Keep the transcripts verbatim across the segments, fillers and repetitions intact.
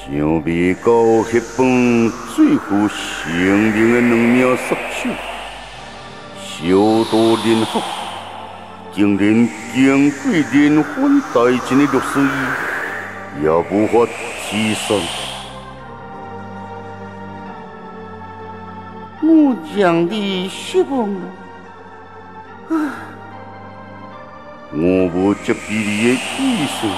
想未到迄本最负生命的两名杀手，小多人合，竟然经过连环大战的六十一，也无法自杀。 我让你失望了，唉， 我无责备你的意思。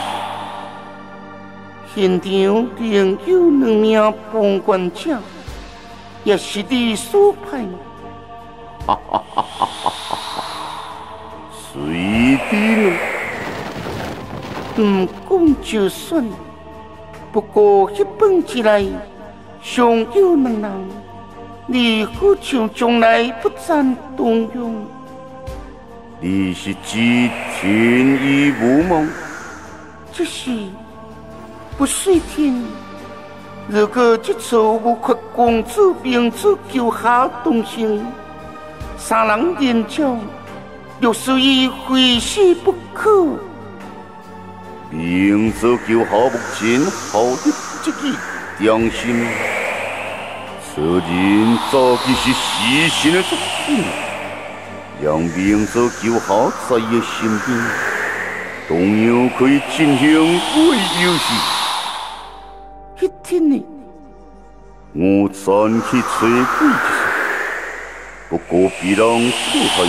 现场另有两名旁观者，也是你所派吗？ 哈哈哈哈哈哈！随便了。 唔讲就算了，不过迄本之内尚有两人，你好像从来不赞动用。 你是指天衣无梦？ 这是不随天。如果这次无法公主明子救下东兴，三人连招，六十一非死不可。 明子救下目前好的这个良心，此人早已是死神的作品。让明子救下在伊身边，同样可以进行鬼游戏。 迄天呢， 我暂去找鬼一事，不过别人出害。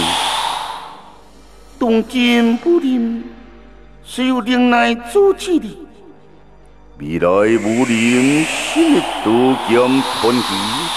当今不仁，虽有灵来阻止你， 未来无人新的刀剑传奇。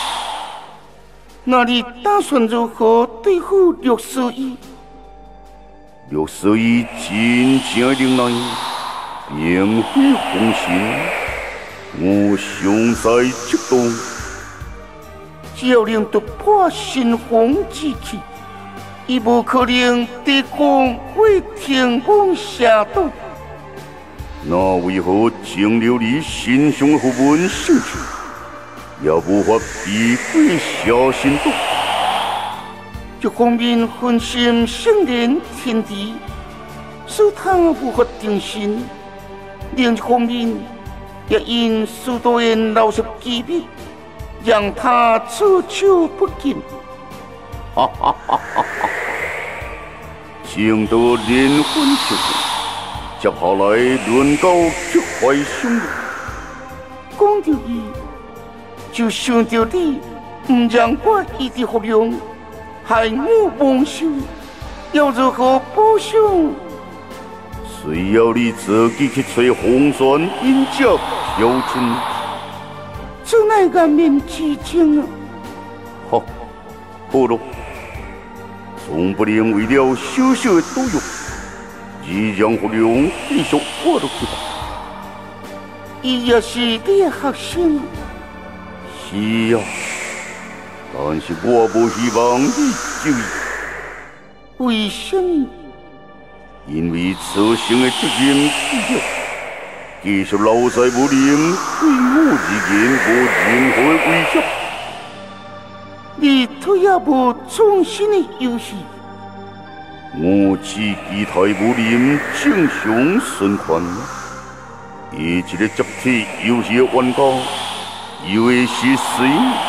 那你打算如何对付六十一？ 六十一真正灵来，并非红心。我尚在激动， 只要能突破神风之气，伊无可能抵抗为天王下道。 那为何经留你心上的副本兴趣，也无法避过小心毒？ 一方面分心圣人天地，使他无法定心；另一方面，也因许多人老实机密，让他措手不及。 哈哈哈哈哈！正得连环出现，接下来轮到极坏凶恶。 讲到伊，就想到你唔让我伊的福量，害我蒙羞，要如何补偿？ 需要你自己去找红船引脚挑战。 这乃颜面之情啊！ 好，好了，总不能为了小小的赌欲，而让福良继续活落去吧。 伊也是你的学生。 是啊，但是我不希望你救伊。 为什么？ 因为此生的责任必要，继续留在武林，对我而言无任何的威胁。 你退也无创新的游戏。 我只期待武林正常循环。以一个集体游戏的玩家，以为是谁？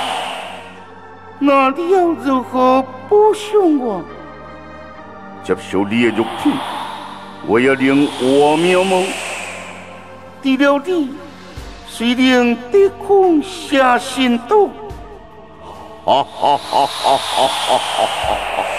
那你要如何补偿我？ 接受你的肉体，我也能活命吗？ 除了你，谁能抵抗邪神道？ 哈哈哈哈哈哈哈哈！